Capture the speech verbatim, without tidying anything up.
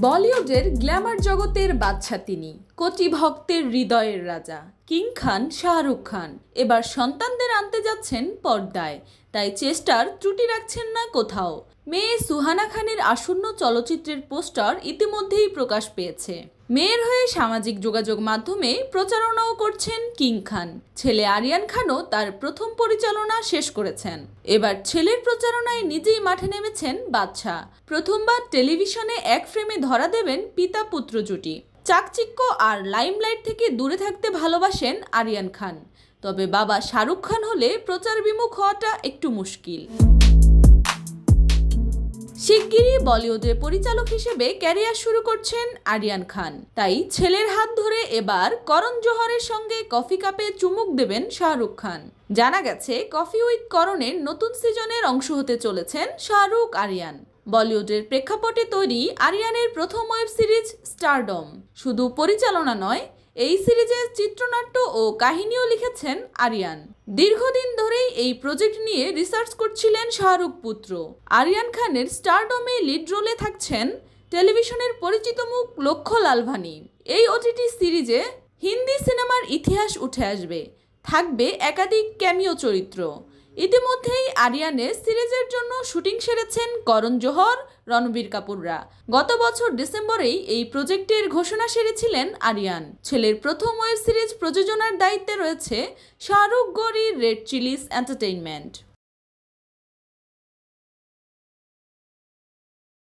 বলিউডের গ্ল্যামার জগতের বাদশা তিনি, কোটি ভক্তের হৃদয়ের রাজা কিং খান শাহরুখ খান এবার সন্তানদের আনতে যাচ্ছেন পর্দায়, তাই চেষ্টার ত্রুটি রাখছেন না কোথাও। মেয়ে সুহানা খানের আসন্ন চলচ্চিত্রের পোস্টার ইতিমধ্যেই প্রকাশ পেয়েছে। মেয়ের হয়ে সামাজিক যোগাযোগ মাধ্যমে প্রচারণাও করছেন কিং খান। ছেলে আরিয়ান খানও তার প্রথম পরিচালনা শেষ করেছেন। এবার ছেলের প্রচারণায় নিজেই মাঠে নেমেছেন বাদশা। প্রথমবার টেলিভিশনে এক ফ্রেমে ধরা দেবেন পিতা পুত্র জুটি। চাকচিক্য আর লাইমলাইট থেকে দূরে থাকতে ভালোবাসেন আরিয়ান খান, তবে বাবা শাহরুখ খান হলে প্রচার বিমুখ হওয়াটা একটু মুশকিল। শিগগিরই বলিউডে পরিচালক হিসেবে ক্যারিয়ার শুরু করছেন আরিয়ান খান, তাই ছেলের হাত ধরে এবার করণ জোহরের সঙ্গে কফি কাপে চুমুক দেবেন শাহরুখ খান। জানা গেছে কফি উইথ করণের নতুন সিজনের অংশ হতে চলেছেন শাহরুখ আরিয়ান। বলিউডের প্রেক্ষাপটে তৈরি আরিয়ানের প্রথম ওয়েব সিরিজ স্টারডম শুধু পরিচালনা নয়, এই সিরিজের চিত্রনাট্য ও কাহিনীও লিখেছেন আরিয়ান। দীর্ঘদিন ধরেই এই প্রজেক্ট নিয়ে রিসার্চ করছিলেন শাহরুখ পুত্র। আরিয়ান খানের স্টারডমে লিড রোলে থাকছেন টেলিভিশনের পরিচিত মুখ লক্ষ্য লালভানি। এই ওটিটি সিরিজে হিন্দি সিনেমার ইতিহাস উঠে আসবে, থাকবে একাধিক ক্যামিও চরিত্র। ইতিমধ্যেই আরিয়ানের সিরিজের জন্য শুটিং সেরেছেন করণ জোহর, রণবীর কাপুররা। গত বছর ডিসেম্বরেই এই প্রজেক্টের ঘোষণা সেরেছিলেন আরিয়ান। ছেলের প্রথম ওয়েব সিরিজ প্রযোজনার দায়িত্বে রয়েছে শাহরুখ গৌরীর রেড চিলিস এন্টারটেইনমেন্ট।